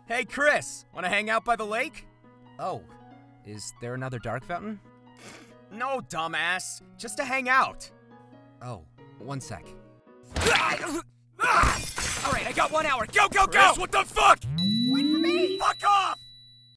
Hey, Kris, wanna hang out by the lake? Oh, is there another dark fountain? No, dumbass, just to hang out. Oh, one sec. Alright, I got 1 hour, go, go, go! Kris, what the fuck? Wait for me! Fuck off!